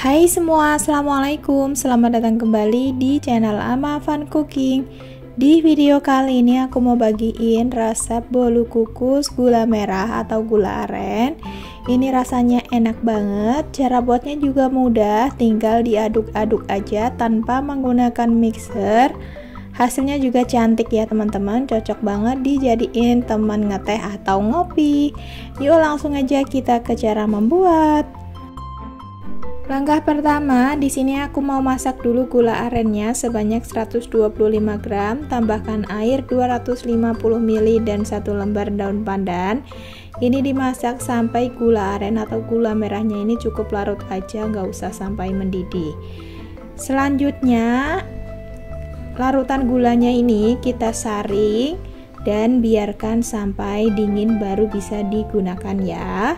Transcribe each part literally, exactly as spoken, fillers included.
Hai semua, assalamualaikum. Selamat datang kembali di channel Ama Fun Cooking. Di video kali ini aku mau bagiin resep bolu kukus gula merah atau gula aren. Ini rasanya enak banget. Cara buatnya juga mudah, tinggal diaduk-aduk aja tanpa menggunakan mixer. Hasilnya juga cantik ya teman-teman, cocok banget dijadiin teman ngeteh atau ngopi. Yuk langsung aja kita ke cara membuat. Langkah pertama, di sini aku mau masak dulu gula arennya sebanyak seratus dua puluh lima gram, tambahkan air dua ratus lima puluh mililiter dan satu lembar daun pandan. Ini dimasak sampai gula aren atau gula merahnya ini cukup larut aja, nggak usah sampai mendidih. Selanjutnya, larutan gulanya ini kita saring dan biarkan sampai dingin baru bisa digunakan ya.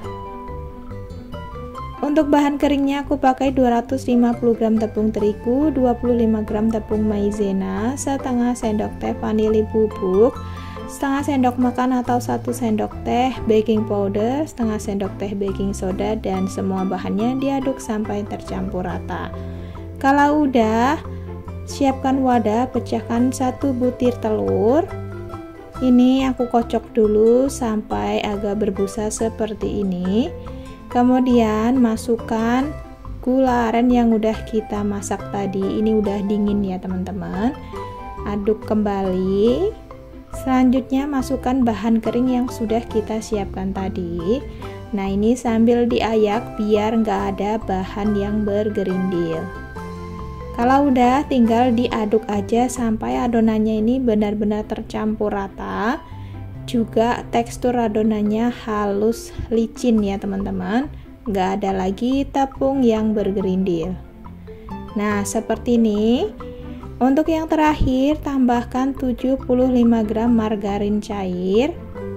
Untuk bahan keringnya aku pakai dua ratus lima puluh gram tepung terigu, dua puluh lima gram tepung maizena, setengah sendok teh vanili bubuk, setengah sendok makan atau satu sendok teh baking powder, setengah sendok teh baking soda, dan semua bahannya diaduk sampai tercampur rata. Kalau udah, siapkan wadah, pecahkan satu butir telur. Ini aku kocok dulu sampai agak berbusa seperti ini. Kemudian masukkan gula aren yang udah kita masak tadi. Ini udah dingin ya teman-teman. Aduk kembali. Selanjutnya masukkan bahan kering yang sudah kita siapkan tadi. Nah ini sambil diayak biar nggak ada bahan yang bergerindil. Kalau udah, tinggal diaduk aja sampai adonannya ini benar-benar tercampur rata. Juga tekstur adonannya halus licin ya teman-teman, nggak ada lagi tepung yang bergerindil. Nah seperti ini. Untuk yang terakhir, tambahkan tujuh puluh lima gram margarin cair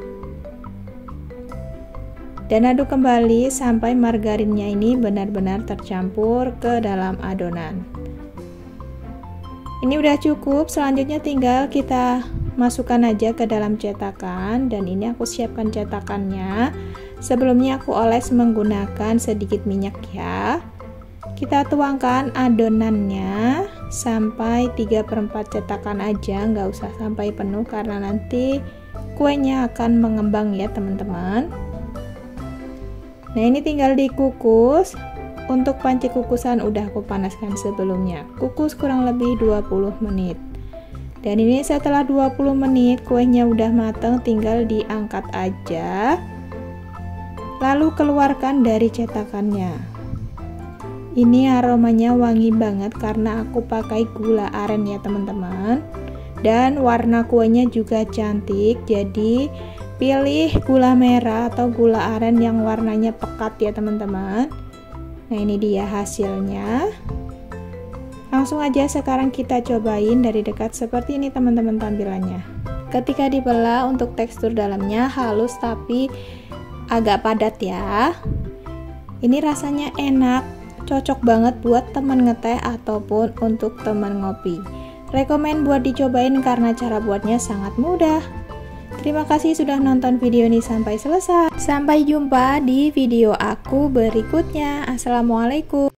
dan aduk kembali sampai margarinnya ini benar-benar tercampur ke dalam adonan. Ini udah cukup. Selanjutnya tinggal kita masukkan aja ke dalam cetakan, dan ini aku siapkan cetakannya. Sebelumnya aku oles menggunakan sedikit minyak ya. Kita tuangkan adonannya sampai tiga per empat cetakan aja, nggak usah sampai penuh karena nanti kuenya akan mengembang ya teman-teman. Nah ini tinggal dikukus. Untuk panci kukusan udah aku panaskan sebelumnya. Kukus kurang lebih dua puluh menit. Dan ini setelah dua puluh menit kuenya udah mateng, tinggal diangkat aja. Lalu keluarkan dari cetakannya. Ini aromanya wangi banget karena aku pakai gula aren ya teman-teman. Dan warna kuenya juga cantik. Jadi pilih gula merah atau gula aren yang warnanya pekat ya teman-teman. Nah ini dia hasilnya. Langsung aja sekarang kita cobain dari dekat seperti ini teman-teman tampilannya. Ketika dibelah, untuk tekstur dalamnya halus tapi agak padat ya. Ini rasanya enak, cocok banget buat teman ngeteh ataupun untuk teman ngopi. Rekomen buat dicobain karena cara buatnya sangat mudah. Terima kasih sudah nonton video ini sampai selesai. Sampai jumpa di video aku berikutnya. Assalamualaikum.